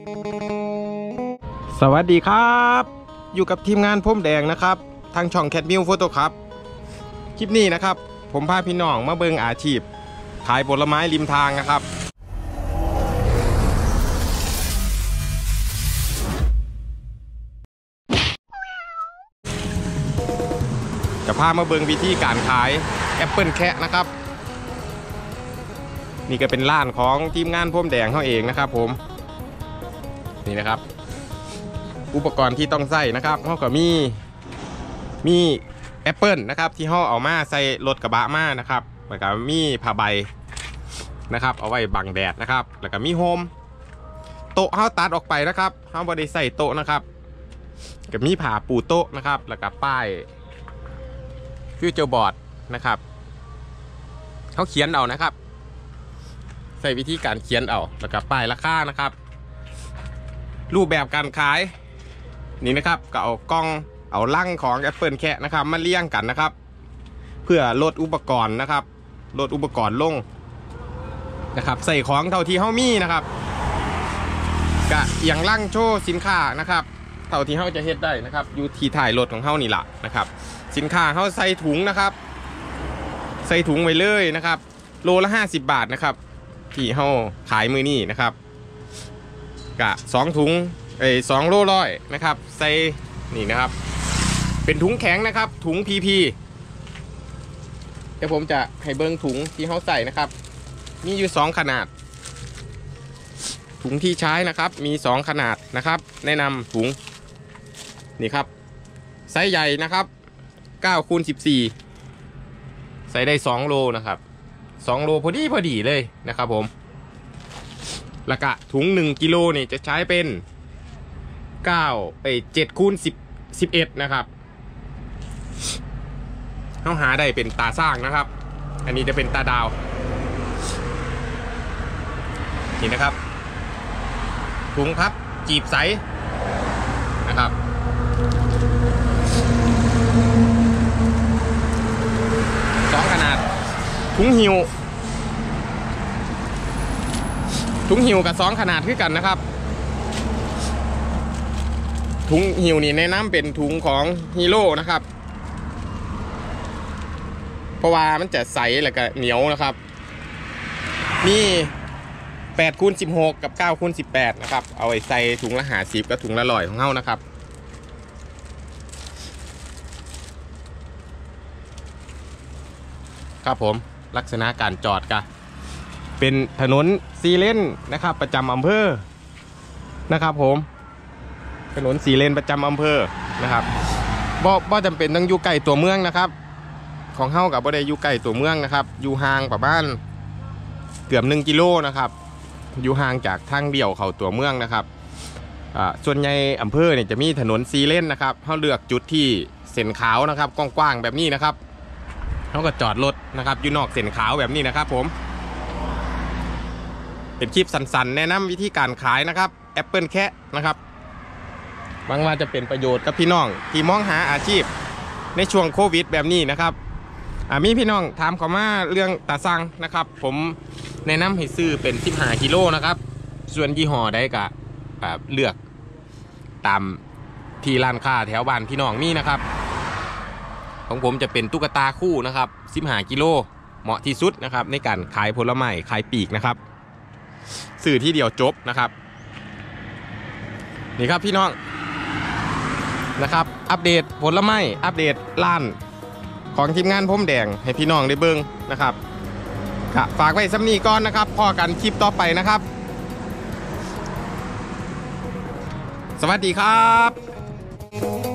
สวัสดีครับอยู่กับทีมงานพรมแดงนะครับทางช่องแคทมิวโฟโต้ครับคลิปนี้นะครับผมพาพี่น้องมาเบิ่งอาชีพขายผลไม้ริมทางนะครับจะพามาเบิ่งวิธีการขายแอปเปิลแคะนะครับนี่ก็เป็นร้านของทีมงานพรมแดงเขาเองนะครับผมนี่นะครับอุปกรณ์ที่ต้องใส่นะครับเขาก็มีแอปเปิลนะครับที่เขาเอามาใส่รถกระบะมานะครับแล้วก็มีผ้าใบนะครับเอาไว้บังแดดนะครับแล้วก็มีโฮมโต๊ะเขาตัดออกไปนะครับเขาไม่ได้ใส่โต๊ะนะครับก็มีผ้าปูโต๊ะนะครับแล้วก็ป้ายฟิวเจอร์บอร์ดนะครับเขาเขียนเอานะครับใส่วิธีการเขียนเอาแล้วก็ป้ายราคานะครับรูปแบบการขายนี่นะครับก็เอากล้องเอาลังของแอปเปิลแคะนะครับมาเลี้ยงกันนะครับเพื่อลดอุปกรณ์นะครับลดอุปกรณ์ลงนะครับใส่ของเท่าที่เขามีนะครับกะอย่างลังโชว์สินค้านะครับเท่าที่เขาจะเฮ็ดได้นะครับอยู่ที่ถ่ายรถของเขานี่แหละนะครับสินค้าเขาใส่ถุงนะครับใส่ถุงไว้เลยนะครับโลละ50 บาทนะครับที่เขาขายมือนี่นะครับกะ2 ถุง2 โลร้อยนะครับใส่นี่นะครับเป็นถุงแข็งนะครับถุง PP เดี๋ยวผมจะให้เบิ้งถุงที่เขาใส่นะครับมีอยู่2 ขนาดถุงที่ใช้นะครับมี2 ขนาดนะครับแนะนำถุงนี่ครับไซส์ใหญ่นะครับ9x14ใส่ได้2 โลนะครับ2 โลพอดีเลยนะครับผมแล้วก็ถุง1 กิโลนี่จะใช้เป็น7x11นะครับเขาหาได้เป็นตาสร้างนะครับอันนี้จะเป็นตาดาวนี่นะครับถุงพับจีบใสนะครับ2 ขนาดถุงหิวกับ2 ขนาดคือกันนะครับถุงหิวนี่แนะนำเป็นถุงของฮีโร่นะครับเพราะว่ามันจะใสแล้วก็เหนียวนะครับมี8x16กับ9x18นะครับเอาไว้ใส่ถุงละ50กับถุงละ100ของเฮานะครับครับผมลักษณะการจอดก็เป็นถนน4 เลนนะครับประจำอำเภอนะครับผมถนน4 เลนประจำอำเภอนะครับบ่จำเป็นต้องอยู่ใกล้ตัวเมืองนะครับของเฮากับบ่ได้อยู่ใกล้ตัวเมืองนะครับอยู่ห่างประมาณเกือบ1 กิโลนะครับอยู่ห่างจากทางเดี่ยวเข้าตัวเมืองนะครับส่วนใหญ่อำเภอเนี่ยจะมีถนน4 เลนนะครับเฮาเลือกจุดที่เส้นขาวนะครับกว้างๆแบบนี้นะครับเฮาก็จอดรถนะครับอยู่นอกเส้นขาวแบบนี้นะครับผมเป็นคลิปสั้นๆแนะนำวิธีการขายนะครับแอปเปิลแคะนะครับหวังว่าจะเป็นประโยชน์กับพี่น้องที่มองหาอาชีพในช่วงโควิดแบบนี้นะครับมีพี่น้องถามเขามาเรื่องตาซังนะครับผมแนะนำให้ซื้อเป็น15 กิโลนะครับส่วนยี่ห้อใดก็เลือกตามที่ร้านค้าแถวบ้านพี่น้องมีนะครับของผมจะเป็นตุ๊กตาคู่นะครับ15 กิโลเหมาะที่สุดนะครับในการขายผลไม้ขายปีกนะครับซื้อที่เดียวจบนะครับนี่ครับพี่น้องนะครับอัปเดตผลไม้อัปเดตร้านของทีมงานพรมแดงให้พี่น้องได้เบิ่งนะครับฝากไว้ซ้ำนี้ก่อนนะครับพอกันคลิปต่อไปนะครับสวัสดีครับ